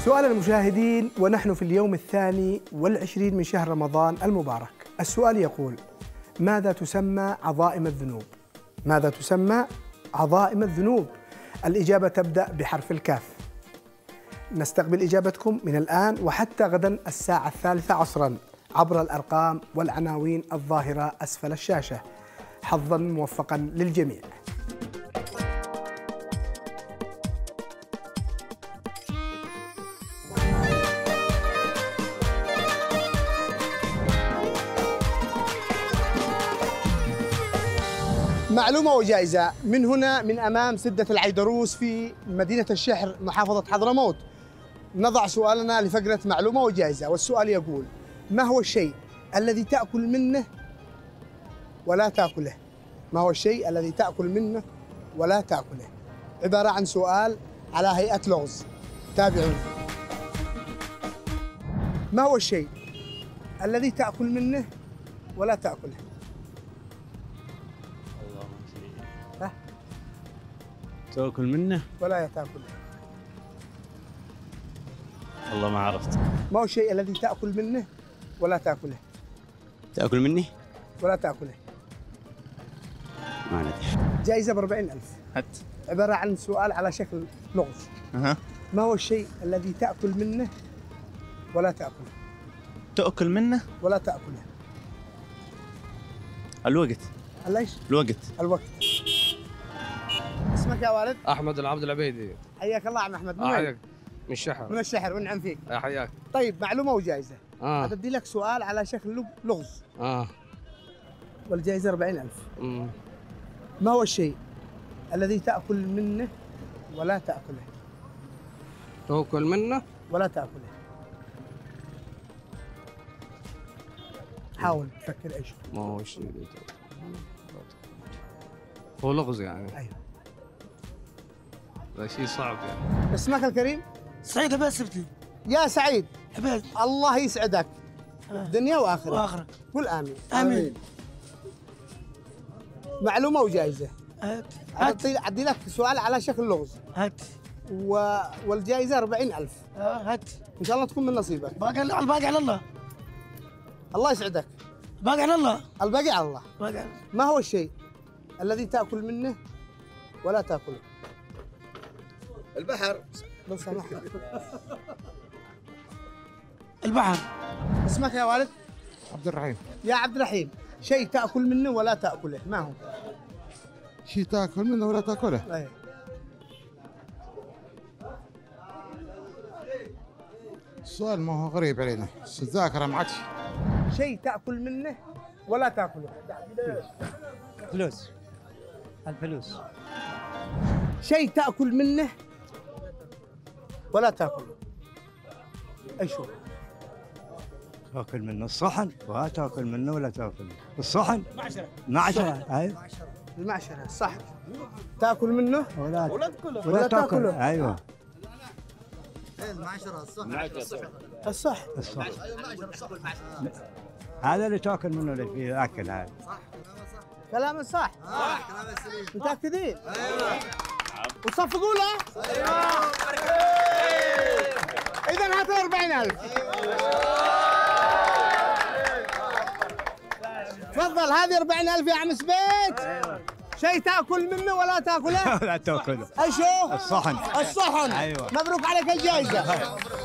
سؤال المشاهدين ونحن في اليوم 22 من شهر رمضان المبارك. السؤال يقول: ماذا تسمى عظائم الذنوب؟ ماذا تسمى عظائم الذنوب؟ الإجابة تبدأ بحرف الكاف. نستقبل إجابتكم من الآن وحتى غدا الساعة 3 عصرا عبر الأرقام والعناوين الظاهرة أسفل الشاشة. حظا موفقا للجميع. معلومة وجائزة من هنا من أمام سدة العيدروس في مدينة الشحر محافظة حضرموت. نضع سؤالنا لفقرة معلومة وجائزة، والسؤال يقول: ما هو الشيء الذي تأكل منه ولا تأكله؟ ما هو الشيء الذي تأكل منه ولا تأكله؟ عبارة عن سؤال على هيئة لغز. تابعوني. ما هو الشيء الذي تأكل منه ولا تأكله؟ تاكل منه ولا تاكله. والله ما عرفت. ما هو الشيء الذي تاكل منه ولا تاكله؟ تاكل مني ولا تاكله. ما ندري. جائزه ب 40,000. هات. عباره عن سؤال على شكل لغز. ما هو الشيء الذي تاكل منه ولا تاكله؟ تاكل منه ولا تاكله. الوقت. ليش؟ الوقت. اسمك يا والد؟ احمد العبد العبيدي. حياك الله عم احمد. من حياك. من الشحر. من الشحر، ونعم فيك. يا حياك. طيب معلومه وجائزه. بدي لك سؤال على شكل لغز. والجائزه 40,000. ما هو الشيء الذي تاكل منه ولا تاكله؟ تاكل منه ولا تاكله. حاول تفكر ايش ما هو الشيء اللي هو لغز يعني. ايوه. هذا شيء صعب يعني. اسمك الكريم؟ سعيد عباد سبتي. يا سعيد عباد، الله يسعدك دنيا واخره. قل امين. امين. معلومه وجائزه. هات. ادي لك سؤال على شكل لغز. هات. والجائزه 40,000. هات. ان شاء الله تكون من نصيبك. الباقي على الله. الله يسعدك. الباقي على الله. الباقي على الله. باقي. ما هو الشيء الذي تاكل منه ولا تاكله؟ البحر. لو سمحت. البحر. اسمك يا والد؟ عبد الرحيم. يا عبد الرحيم، شيء تاكل منه ولا تاكله، ما هو؟ شيء تاكل منه ولا تاكله؟ أيه. السؤال ما هو غريب علينا، بس الذاكرة ما عادش. شيء تاكل منه ولا تاكله. فلوس. الفلوس. شيء تاكل منه ولا تاكله. ايش هو؟ تاكل منه الصحن ولا تاكل منه ولا تاكل الصحن. معشرة. ايوه. المعشرة صح. تاكل منه ولا تاكله. ايوه. المعشرة الصح. هذا اللي تاكل منه اللي فيه اكل هذا. كلام صح. كلام سليم. متأكدين؟ ايوه. وتصفقوا له؟ ايوه. إذا هاتوا 40,000. تفضل، هذه 40,000 يا عم سبيت. شيء تاكل منه ولا تاكله؟ لا تاكله. ايش هو؟ الصحن. الصحن. ايوه. مبروك عليك الجائزة.